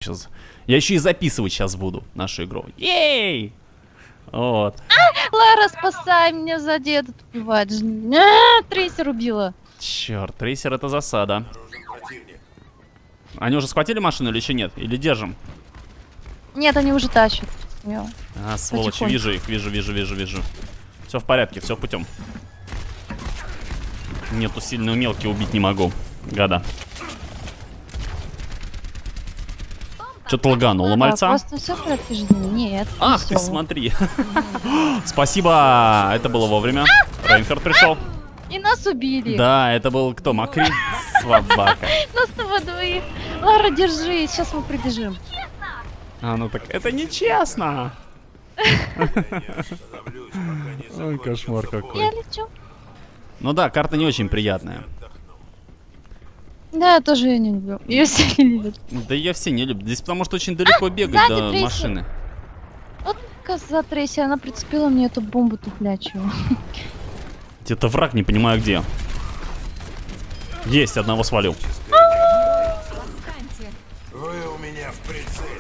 Сейчас. Я еще и записывать сейчас буду нашу игру. Ей! Вот. Лара, спасай меня, сзади этот убивает. Трейсер убила. Черт, трейсер это засада. Они уже схватили машину или еще нет? Или держим? Нет, они уже тащат. А, сволочь, вижу их, вижу. Все в порядке, все путем. Нету сильно мелкие, убить не могу. Гада. Что-то лаганул у мальца. Просто все в порядке жизни. Нет. Ах ты, смотри. Спасибо, это было вовремя. Рейнхард пришел. И нас убили. Да, это был кто? Макри? Собака. Нас с тобой двоих. Лара, держи, сейчас мы прибежим. А, ну так это нечестно. Ой, кошмар какой. Я лечу. Ну да, карта не очень приятная. Да, я тоже ее не люблю. Ее все не любят. Да ее все не любят. Здесь потому что очень далеко бегать до трейсер. машины. Вот коза Трейси, она прицепила мне эту бомбу туплячую. Где-то враг, не понимаю где. Есть, одного свалил. Вы у меня в прицеле.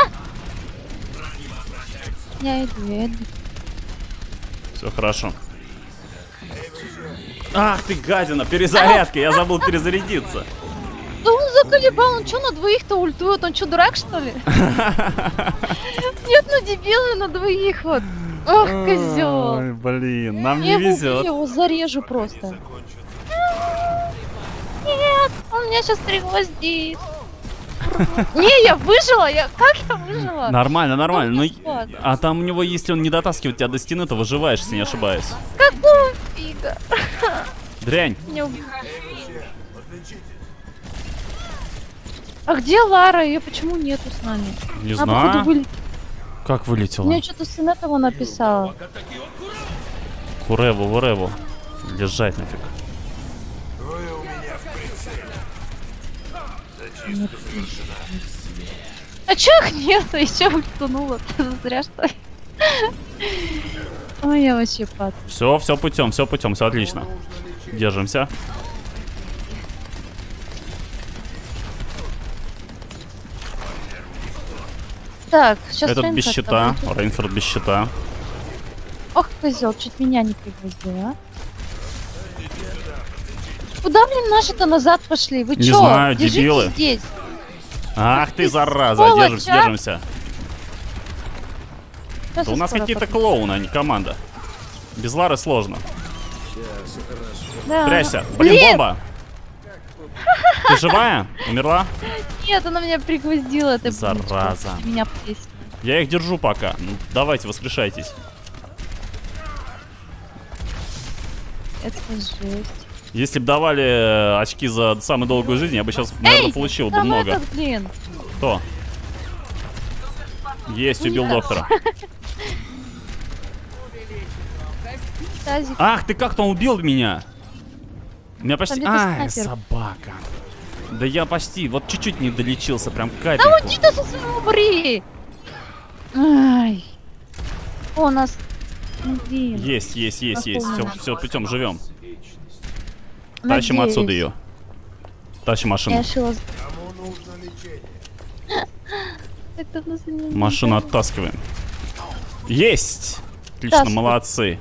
Я иду. Все хорошо. Ах ты, гадина, перезарядка, я забыл перезарядиться. Да он заколебал, он что на двоих-то ультует? Он что, дурак, что ли? Нет, ну дебилы на двоих вот. Ох, козел. Ой, блин, нам Я не везет. его зарежу просто. Нет, он меня сейчас пригвоздит. Не, я выжила, как я выжила? Нормально. Ну, Вот. а там у него, если он не дотаскивает тебя до стены, то выживаешь, если не ошибаюсь. Какого фига? Дрянь. Меня убили. А где Лара? Ее почему нету с нами? Не Она, походу, знаю. Как вылетела? Мне что-то сын этого написала. Вуреву. Лежать нафиг. Вы у меня в прицеле. А чё их нету? Еще ультанула. Зря что ли? Ой, я вообще пад. Все путем, все отлично. Держимся. Так, сейчас Этот без щита, работает. Рейнхард без щита. Ох, козел, чуть меня не пригвоздил, а? Куда, блин, наши-то назад пошли? Вы Не чё? знаю, Держите дебилы. здесь. Ах ты, зараза, сволочь, держимся. Сейчас Да у я нас скоро какие-то подойду. клоуны, а не команда. Без Лары сложно. Да. Прячься. Блин, бомба. Ты живая? Умерла? Нет, она меня пригвоздила. Это Зараза. меня повесила. Я их держу пока. Ну, давайте, воскрешайтесь. Это жесть. Если бы давали очки за самую долгую жизнь, я бы сейчас, наверное, получил бы Там много. этот, блин. Кто? Есть, убил Нет. доктора. Тазик. Ах, ты как-то убил меня. У меня почти... Там где-то Ай, снайпер. собака. Да я почти, вот чуть-чуть не долечился, прям Да капельку. уйди ты со своего бри! Ай. О, у нас... Блин. Есть. Наполнено. Все, путем живем. Надеюсь. Тащим отсюда ее. Тащим Я машину. решила... Кому нужно лечение? Так давно за ним не Машину бегала. оттаскиваем. Есть! Отлично, Да, молодцы.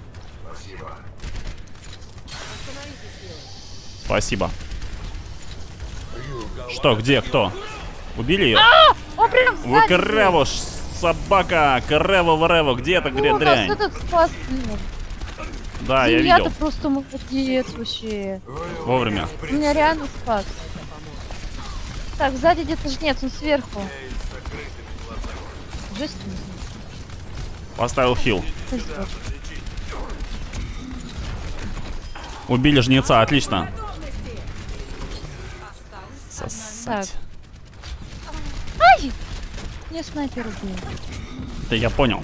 Спасибо. Что, где, кто? Убили ее? О, прям Вы сзади. Креву, собака! Креву, где эта Ну, у нас дрянь? этот спас, блин. Да, я Я-то видел. просто молодец вообще. Вовремя. Он меня реально спас. Так, сзади где-то жнец, он сверху. Жесть. Поставил хил. Козёл. Убили жнеца, отлично. Так. Сосать. Ай! Мне снайпер убил. Да я понял.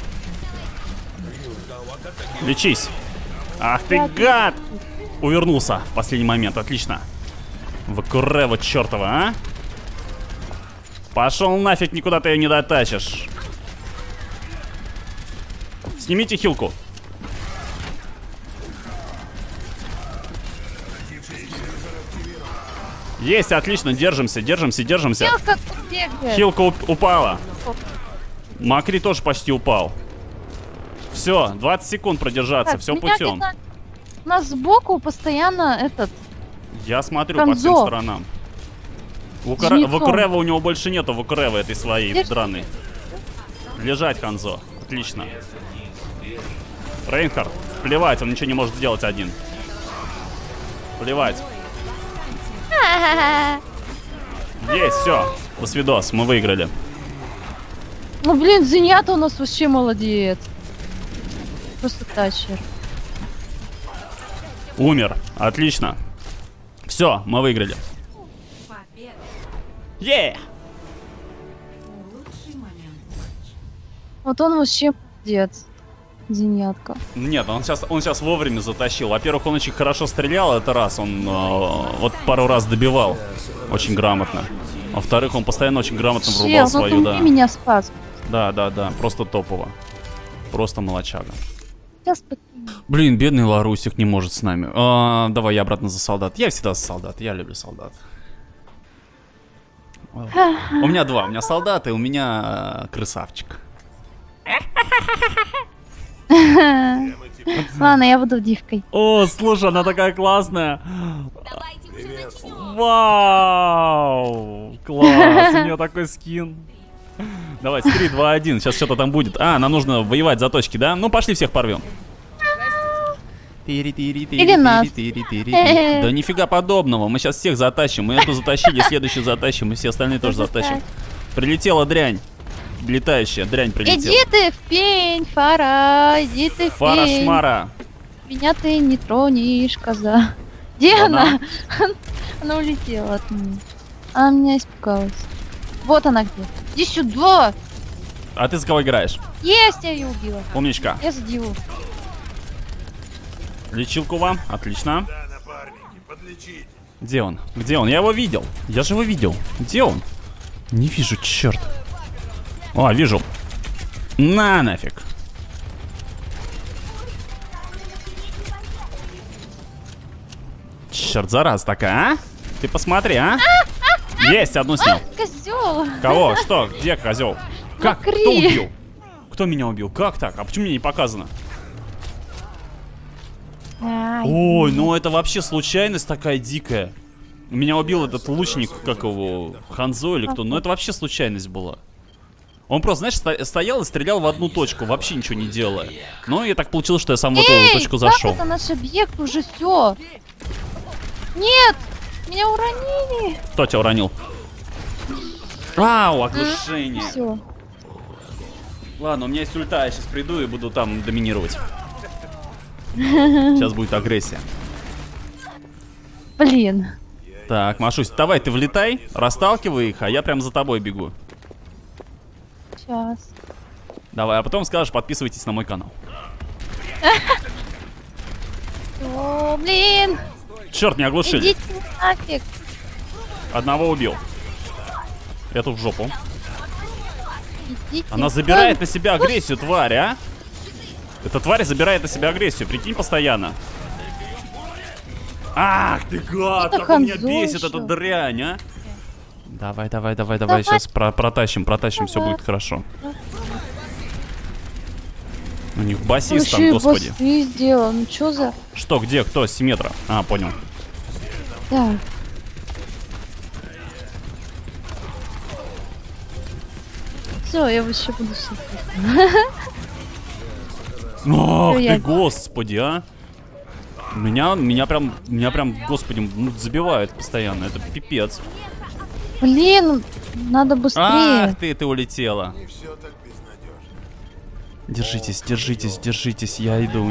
Лечись. Ах ты Я гад! Увернулся в последний момент, отлично. Вакурева чертова, а? Пошел нафиг, никуда ты ее не дотащишь. Снимите хилку. Есть, отлично, держимся, держимся, держимся. Хилка бегает. Хилка упала. Макри тоже почти упал. Все, 20 секунд продержаться, Так, все меня путем. где-то- У нас сбоку постоянно этот... Я смотрю по всем Ханзо. сторонам. Зеницон. Вакурева у него больше нету, Вакуревы этой своей Держи. драной. Лежать, Ханзо. Отлично. Рейнхард, плевать, он ничего не может сделать один. Плевать. Есть, все. До свидос, мы выиграли. Ну блин, Зенята у нас вообще молодец. Просто тащер. Умер. Отлично. Все, мы выиграли. Е! Вот он вообще молодец. Зенятка. Нет, он сейчас вовремя затащил. Во-первых, он очень хорошо стрелял, это раз. Он вот пару раз добивал. Очень грамотно. Во-вторых, он постоянно очень грамотно врубал Чел, ну свою, ты да. меня спас. Да. Просто топово. Просто молочага. Сейчас покину. Блин, бедный Ларусик не может с нами. Давай я обратно за солдат. Я всегда за солдат. Я люблю солдат. У меня два. У меня солдат и у меня красавчик. Ладно, я буду дивкой. О, слушай, она такая классная. Вау! Класс, у нее такой скин. Давайте, 3, 2, 1. Сейчас что-то там будет. Нам нужно воевать за точки, да? Ну, пошли всех порвем. Или нас. Да нифига подобного. Мы сейчас всех затащим. Мы эту затащили, следующую затащим, и все остальные тоже затащим. Прилетела дрянь. Летающая дрянь прилетела. Иди ты в пень, Фара, иди ты в Фара пень. шмара. Меня ты не тронешь, коза. Где она? Она улетела от меня. Она меня испугалась. Вот она где. Иди сюда. А ты за кого играешь? Есть, я ее убила. Умничка. Я за диву. Лечилку вам. Отлично. Да, напарники, подлечите. Где он? Где он? Я его видел. Я же его видел. Где он? Не вижу, черт. О, вижу. На нафиг. Черт, зараза такая, а? Ты посмотри, а? Есть, одну снял. Козел. Кого? Что? Где козел? Как? Макри. Кто убил? Кто меня убил? Как так? А почему мне не показано? Ой, ну это вообще случайность такая дикая. Меня убил этот лучник, как его, Ханзо или кто. Ну это вообще случайность была. Он просто, знаешь, стоял и стрелял в одну точку, вообще ничего не делая. Но и так получилось, что я сам в эту точку зашел. Как это наш объект уже все? Нет! Меня уронили! Кто тебя уронил? Ау, оглушение. Все. Ладно, у меня есть ульта, я сейчас приду и буду там доминировать. Сейчас будет агрессия. Блин. Так, Машусь, давай ты влетай, расталкивай их, а я прям за тобой бегу. Сейчас. Давай, а потом скажешь, подписывайтесь на мой канал. О, блин! Черт, не оглушили. Идите нафиг! Одного убил. Эту в жопу. Идите. Она забирает на себя агрессию, тварь, а? Эта тварь забирает на себя агрессию, прикинь, постоянно. Ах ты гад, Это как он меня Ханзо бесит, еще. эта дрянь, а? Давай, сейчас протащим, все будет хорошо. У них басист там, господи. Ты сделал, ну чё за... Что, где, кто, с Симметра? А, понял. Да. Все, я вообще буду сидеть. Ах ты, Я- господи, а? Меня прям, господи, забивают постоянно, это пипец. Блин, надо быстрее. Ах ты улетела. Не все так безнадежно. Держитесь, я иду.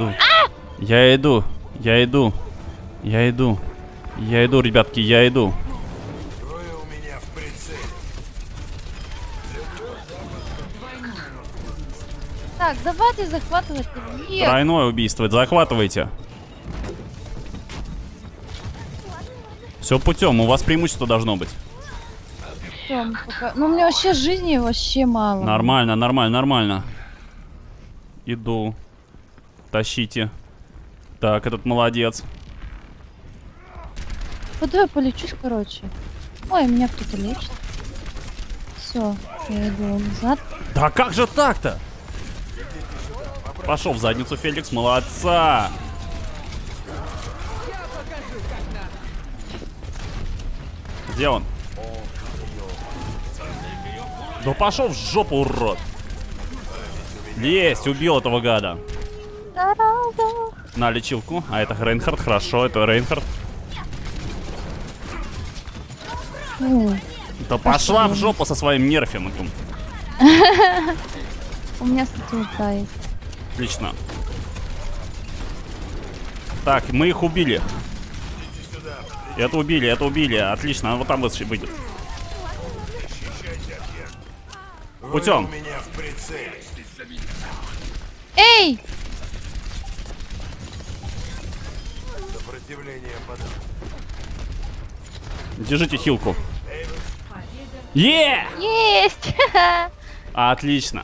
Я иду, ребятки, я иду. Трое у меня в прицеле. Так, давайте захватывать объект. Тройное убийство, захватывайте. Все путем, у вас преимущество должно быть. Всё, мы пока- Ну, у меня вообще жизни вообще мало. Нормально. Иду. Тащите. Так, этот молодец. Пойду я полечусь, короче. Ой, меня кто-то лечит. Все, я иду назад. Да как же так-то? Пошел в задницу, Феликс, молодца! Где он? Да пошел в жопу, урод! Есть, убил этого гада. Зараза. На лечилку. А это Рейнхард, хорошо, это Рейнхард. Да пошла в жопу со своим нерфем. У меня, кстати, ульта есть. Отлично. Так, мы их убили. Это убили, отлично, вот там выйдет. Путем. Эй! Держите хилку. Есть! Отлично.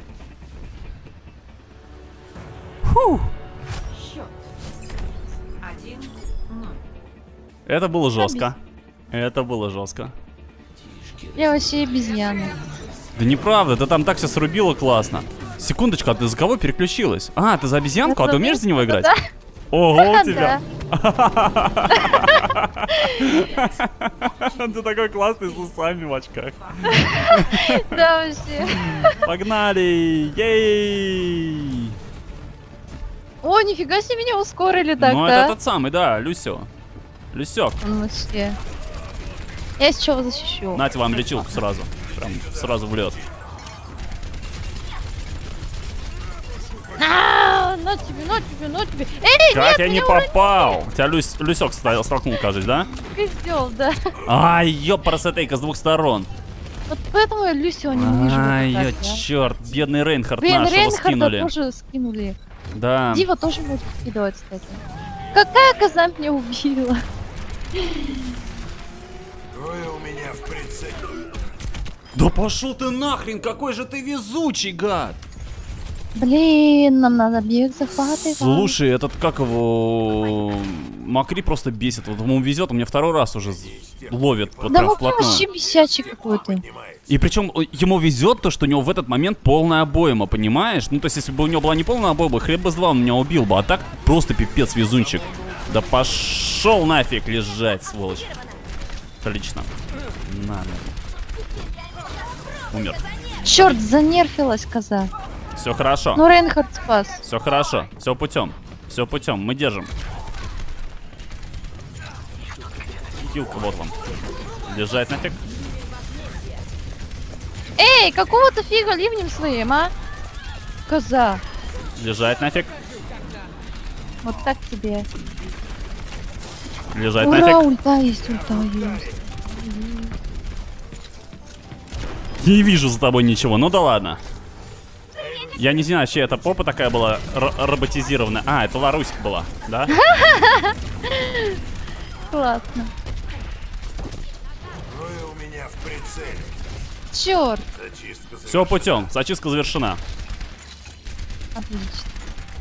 Фу. Это было жестко. Это было жестко. Я вообще обезьяна. Да неправда, ты там так все срубила классно. Секундочку, а ты за кого переключилась? А, ты за обезьянку, а ты умеешь за него играть? Да. Ого, у тебя. Ты такой классный с усами в очках. Да, вообще. Погнали! Ей! О, нифига себе, меня ускорили так-то. Ну, это тот самый, да, Люсё. Люсёк. Он вообще. Я с чего защищу? Нате вам лечилку сразу. Прям сразу в лед. На тебе, на тебе, на тебе. Эй, Как нет, я не меня попал? Тебя Люсёк столкнул, кажется, да? козёл, да. Ай, ёпарасетейка с двух сторон. Вот поэтому я Люсио не вижу. Ай, вот так, да. черт, бедный Рейнхард Блин, нашего Рейнхарда скинули. тоже скинули. Да. Дива тоже будет скидывать, кстати. Какая коза меня убила? Трое у меня в прицеле. Да пошел ты нахрен, какой же ты везучий, гад! Блин, нам надо объект захватывать. Слушай, этот, как его... Макри просто бесит. Вот ему везет, он меня второй раз уже ловит вот Да прям он вплотную. вообще бесячий какой-то. И причем ему везет то, что у него в этот момент полная обойма, понимаешь? Ну, то есть, если бы у него была не полная обойма, хлеб бы с два он меня убил бы. А так просто пипец везунчик. Да пошел нафиг лежать, сволочь. Отлично. На. Умер. Черт, занерфилась коза. Все хорошо. Ну, Рейнхард спас. Все хорошо. Все путем. Все путем. Мы держим. Хилка, вот вам. Лежать нафиг. Эй, какого-то фига ливнем своим, а? Коза. Лежать нафиг. Вот так тебе. Лежать Ура, нафиг. ульта есть, ульта есть. Не вижу за тобой ничего. Ну да ладно. Я не знаю, чья это попа такая была роботизированная. А, это Ларусик была, да? Классно. Трое у меня в прицеле. Черт. Зачистка Все путем. Зачистка завершена. Отлично.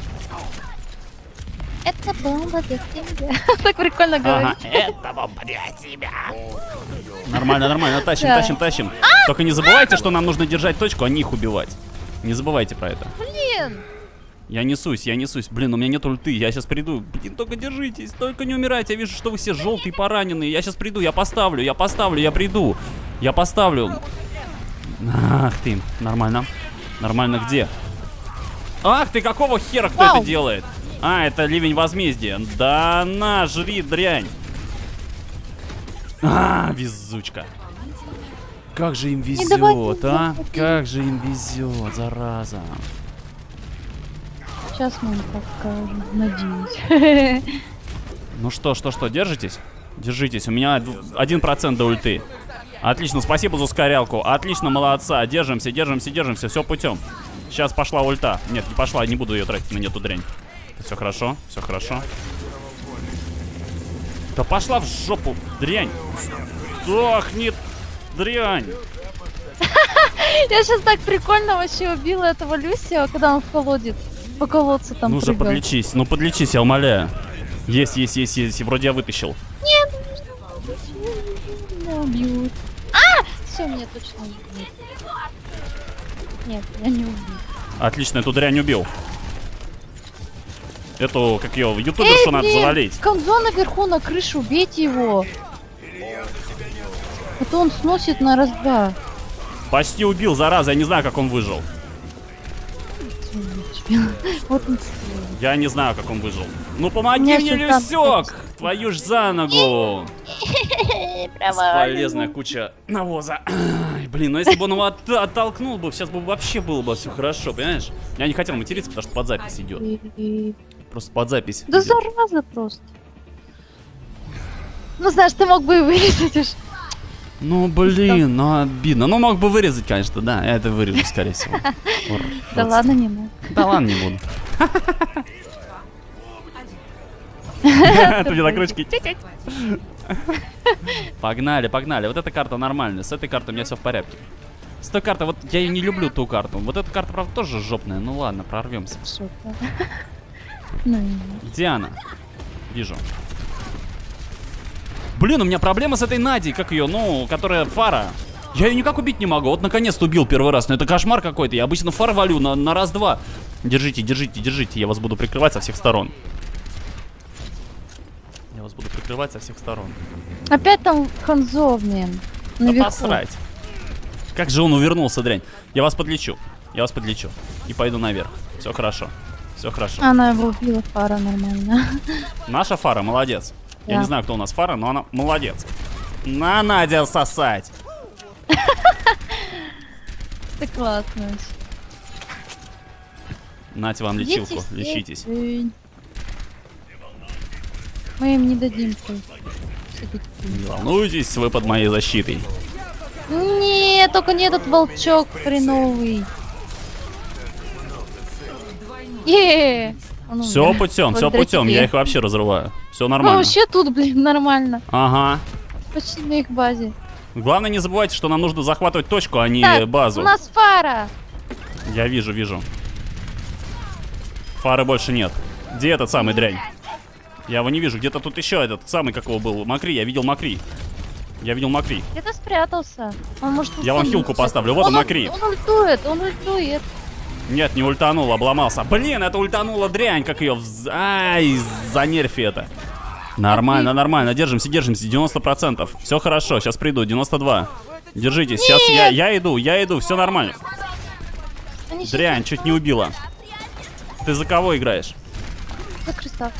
Это бомба для тебя. Так прикольно Ага, говорить. это бомба для тебя. Нормально, нормально. Тащим, Да. тащим, тащим. Только не забывайте, что нам нужно держать точку, а не их убивать. Не забывайте про это. Блин. Я несусь, я несусь. Блин, у меня нет ульты, я сейчас приду. Блин, только держитесь, только не умирайте. Я вижу, что вы все желтые, пораненные. Я сейчас приду, я поставлю, я приду. Я поставлю. Ах ты, нормально. Нормально где? Ах ты, какого хера кто Вау. это делает? А, это ливень возмездия. Да на, жри, дрянь. А, везучка. Как же им везет, давайте, а? давайте. Как же им везет, зараза. Сейчас мы им покажем. Надеюсь. Ну что, держитесь? Держитесь, у меня 1% до ульты. Отлично, спасибо за ускорялку. Отлично, молодца. Держимся, держимся, держимся. Все путем. Сейчас пошла ульта. Нет, не пошла, не буду ее тратить на эту дрянь. Все хорошо, все хорошо. Да пошла в жопу, дрянь. Сдохни, дрянь. Я сейчас так прикольно вообще убила этого Люсио, когда он в колодец. По колодцу там Ну же, прыгал. подлечись, я умоляю. Есть. Вроде я вытащил. Нет, убьют. А! Все, меня точно убьют. Нет, я не убью. Отлично, эту дрянь убил. Эту, как ее, ютубершу надо завалить. Конзо наверху на крышу, убейте его. А то он сносит на раз-два. Почти убил, зараза, я не знаю, как он выжил. Вот он. Я не знаю, как он выжил. Ну помоги мне, Люсек! Твою ж за ногу! Бесполезная куча навоза. Ай, блин, ну если бы он его оттолкнул бы, сейчас бы вообще было бы все хорошо, понимаешь? Я не хотел материться, потому что под запись идет. Просто под запись. Да зараза просто. Ну знаешь, ты мог бы и вырезать уж. Ну блин, ну обидно. Ну мог бы вырезать, конечно, да. Я это вырежу, скорее всего. Да ладно, не надо. Да ладно, не буду. Это мне на крючке. Погнали, погнали. Вот эта карта нормальная. С этой картой у меня все в порядке. С той картой, вот я ее не люблю, ту карту. Вот эта карта, правда, тоже жопная. Ну ладно, прорвемся. Где она? Вижу. Блин, у меня проблема с этой Надей, как ее, ну, которая фара. Я ее никак убить не могу. Вот наконец-то убил первый раз. Но это кошмар какой-то. Я обычно фар валю на раз-два. Держите, держите, держите. Я вас буду прикрывать со всех сторон. Я вас буду прикрывать со всех сторон. Опять там Ханзо, блин. Да посрать. Как же он увернулся, дрянь. Я вас подлечу. Я вас подлечу. И пойду наверх. Все хорошо. Все хорошо. Она его убила, фара нормально. Наша фара молодец. Я не знаю, кто у нас фара, но она молодец. На, Надя, сосать. Ты классная. Нате вам лечилку, лечитесь. Мы им не дадим. Не волнуйтесь, вы под моей защитой. Нет, только не этот волчок хреновый. Все путем, все путем. Я их вообще разрываю. Все нормально. Вообще тут, блин, нормально. Ага. Почти на их базе. Главное, не забывайте, что нам нужно захватывать точку, а не базу. У нас фара. Я вижу, вижу. Фары больше нет. Где этот самый дрянь? Я его не вижу. Где-то тут еще этот самый, какого был. Макри, я видел Макри. Я видел Макри. Где-то спрятался. Он может. Я вам хилку поставлю. Вот он, Макри. Он ультует, он ультует. Нет, не ультанул, обломался. Блин, это ультанула дрянь, как ее. Ай, занерфи это. Нормально, нормально. Держимся, держимся. 90%. Все хорошо, сейчас приду. 92. Держитесь. Сейчас я иду. Все нормально. Дрянь, чуть не убила. Ты за кого играешь? За красавчик.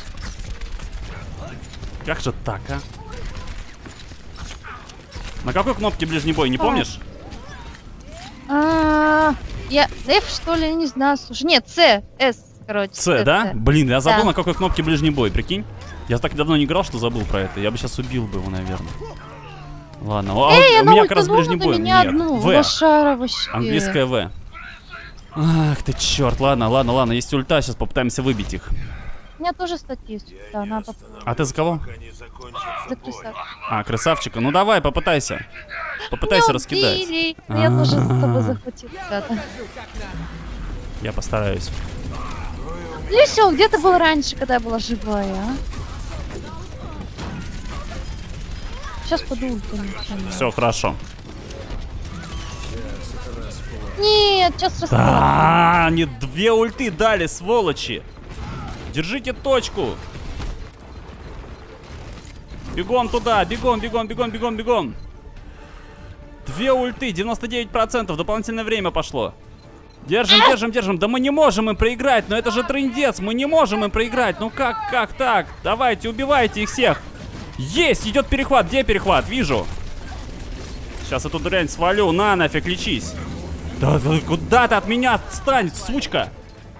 Как же так, а? На какой кнопке ближний бой, не помнишь? Я F, что ли, не знаю, слушай. Нет, С, S, короче. С, да? Блин, я забыл, на какой кнопке ближний бой, прикинь. Я так давно не играл, что забыл про это. Я бы сейчас убил бы его, наверное. Ладно, у меня как раз ближний бой. Нет, В. Английская В. Ах ты черт, ладно, есть ульта, сейчас попытаемся выбить их. У меня тоже статистика, да, надо попробовать. А ты за кого? За красавчика. А, красавчика, ну давай, попытайся. Попытайся раскидать. Я тоже с тобой захватил, ребята. Я постараюсь. Люсел, где ты был раньше, когда я была живая, а? Сейчас подумаю. Все хорошо. Нет, сейчас расскажу. Да, они 2 ульты дали, сволочи. Держите точку. Бегом туда, бегом. 2 ульты, 99%, дополнительное время пошло. Держим. Да мы не можем им проиграть, но это же трындец, мы не можем им проиграть. Ну как так? Давайте, убивайте их всех. Есть, идет перехват, где перехват? Вижу. Сейчас эту дрянь свалю, на, нафиг, лечись. Да куда ты от меня отстань, сучка?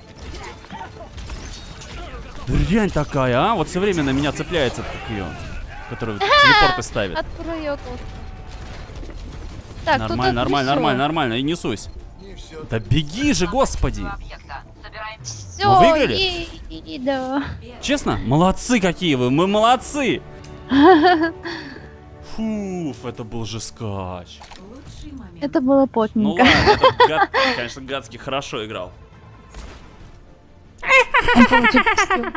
Дрянь такая, а? Вот все время на меня цепляется, как ее, которую телепорты ставит. Так, нормально, и несусь. Да беги же, господи. Все, мы выиграли? Да. Честно? Молодцы какие вы, мы молодцы. Фуф, это был же скач. Это было потненько. Ну ладно, этот гад, конечно, гадский хорошо играл.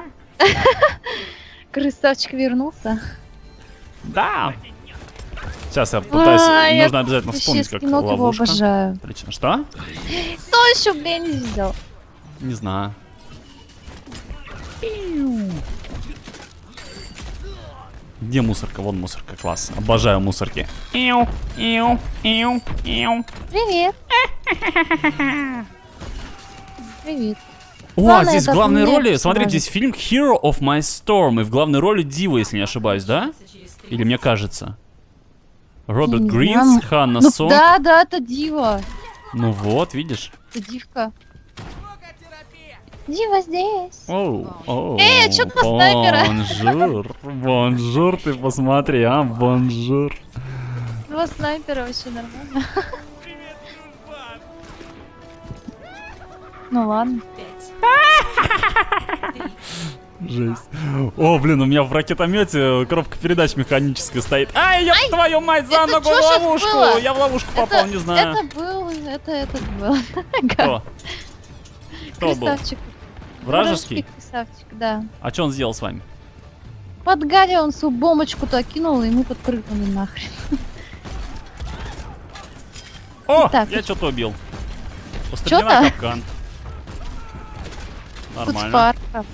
Красавчик вернулся. Да. Сейчас я пытаюсь, я нужно обязательно вспомнить, как скинок его ловушка. обожаю. Отлично. Что? Кто еще, блин, не взял? Не знаю. Где мусорка? Вон мусорка, класс. Обожаю мусорки. Привет. Привет. О, Главное, здесь в это главной мне роли, смотрите, сразу. здесь фильм Hero of My Storm. И в главной роли Дива, если не ошибаюсь, да? Или мне кажется? Роберт Не Гринс, знаю. Ханна Ну, Сонг. да, это дива. Ну вот, видишь? Это дивка. Дива здесь. Оу, чё ты на снайпера? Бонжур, бонжур, ты посмотри, а, бонжур. Два снайпера вообще нормально. Ну ладно. Жесть. О, блин, у меня в ракетомете коробка передач механическая стоит. Ай, ёб твою мать, за это ногу чё в щас ловушку. было? Я в ловушку попал, не знаю. Это был, это был. Кто? Кто был? Красавчик. Вражеский? Красавчик, да. А что он сделал с вами? Под Гарри он свою бомбочку-то кинул, и мы подпрыгнули нахрен. О, Так, я что-то убил. Чё-то? Устранена капкан. Тут Нормально. спарка.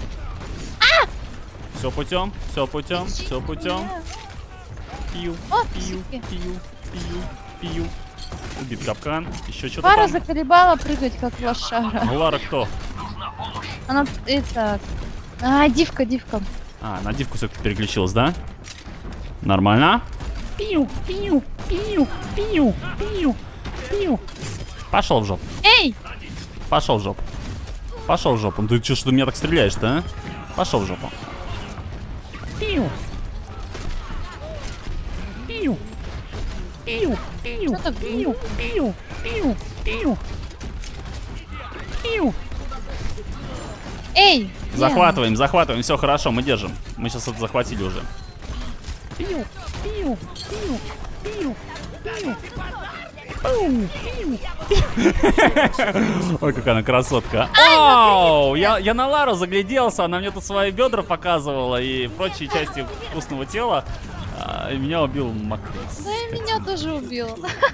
Все путем, все путем, все путем. Пью, О, пью, суки. пью, пью, пью. Убит капкан. Еще что-то Пара там. заколебала прыгать, как лошара. Лара кто? Она, это... дивка. А, на дивку все-таки переключилась, да? Нормально. Пью, пью, пью, пью, пью, пью. Пошел в жопу. Эй! Пошел в жопу. Пошел в жопу. Ну ты что ты меня так стреляешь-то, а? Пошел в жопу. Пью. Пью. Пью, пью, Что так пью, пью, пью, пью. Пью. Эй! Захватываем, захватываем, все хорошо, мы держим. Мы сейчас это захватили уже. Пью, пью, пью, пью, пью. Ой, какая она красотка. Оу, я на Лару загляделся, она мне тут свои бедра показывала и прочие части вкусного тела. И меня убил Макрис. Да и меня тоже убил.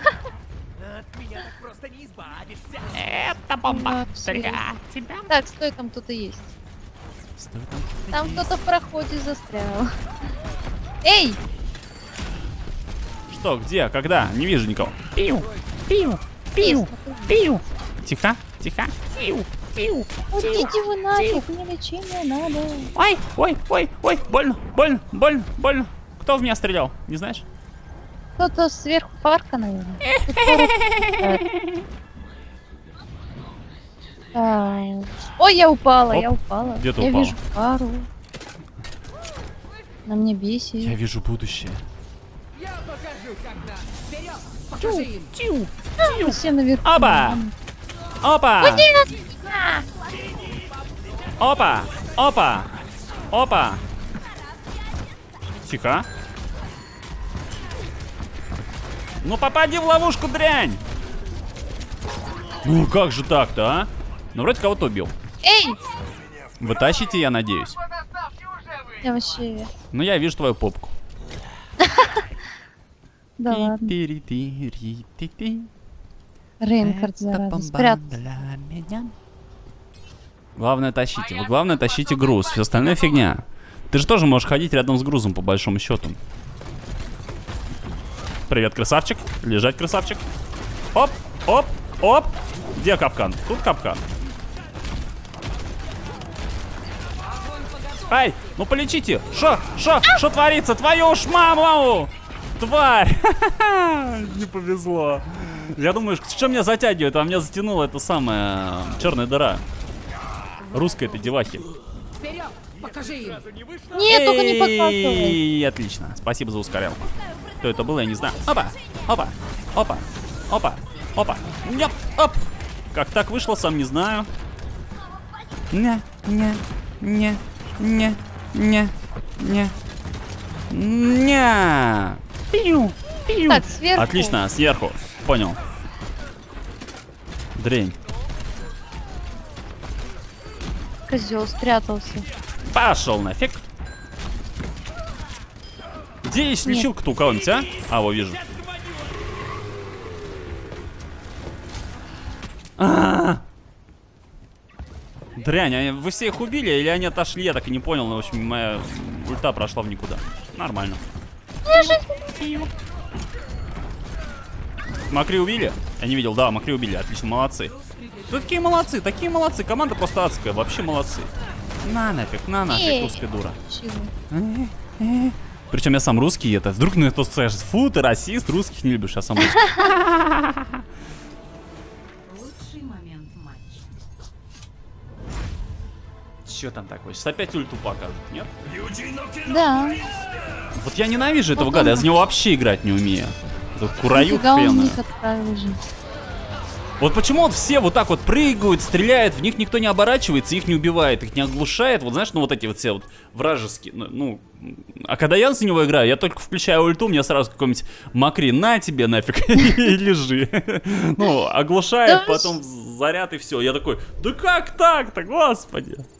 Это бомба. Вообще. Так, стой, там кто-то есть. Стой Там кто-то в проходе застрял. Эй! Что, где, когда? Не вижу никого. Пиу, пиу, пиу, пиу. Тихо, тихо. Пиу, пиу. Уйдите вы нафиг, мне лечение надо. Ой, ой, ой, ой, больно, больно, больно, больно. Кто в меня стрелял, не знаешь? Кто-то сверху парка, наверное. Ой, я упала, Оп. я упала. Где ты Я упала? вижу пару. На мне бесит. Я вижу будущее. Тю, Вы все наверху. Оба! Опа! Опа! Опа! Опа! Тихо. Ну попади в ловушку, дрянь! Ну как же так-то, а? Ну вроде кого-то убил. Эй! Вы тащите, я надеюсь. Я вообще... Ну я вижу твою попку. Да ладно. Рейнхард, зараза. Спрятался. Главное тащите. Вы главное тащите груз. Все остальное фигня. Ты же тоже можешь ходить рядом с грузом, по большому счету. Привет, красавчик. Лежать, красавчик. Оп, оп, оп. Где капкан? Тут капкан. Ай, ну полечите. Шо творится? Твою ж маму! Тварь! Не повезло. Я думаю, что меня затягивает, а меня затянула эта самая черная дыра. Русская этой девахи. Нет, только не показывай. Отлично. Спасибо за ускорялку. Кто это был, я не знаю. Опа! Опа! Опа! Опа! Опа! Нет! Оп! Как так вышло, сам не знаю. Не. Пиу! Пиу! Так, сверху. Отлично, сверху. Понял. Дрень. Козел спрятался. Пошел нафиг. Где есть лечилка-то у кого-нибудь, а? А, вот вижу. Дрянь, вы все их убили или они отошли? Я так и не понял, но, в общем, моя ульта прошла в никуда. Нормально. Макри убили? Я не видел, да, Макри убили, отлично, молодцы. Вы такие молодцы, команда просто адская, вообще молодцы. На нафиг, русская дура. Причем я сам русский, это вдруг на это скажешь, фу, ты расист, русских не любишь, я сам русский. Лучший момент матча. Че там такое? Сейчас опять ульту покажут, нет? Да. Вот я ненавижу этого гада, я за него вообще играть не умею. Этот кураюк Нифига он хрена. них отправил жить. Вот почему вот все вот так вот прыгают, стреляют, в них никто не оборачивается, их не убивает, их не оглушает, вот знаешь, ну вот эти вот все вот вражеские, ну, а когда я за него играю, я только включаю ульту, мне сразу какой-нибудь Макри, на тебе нафиг, и лежи. Ну, оглушает, потом заряд и все, я такой, да как так-то, господи.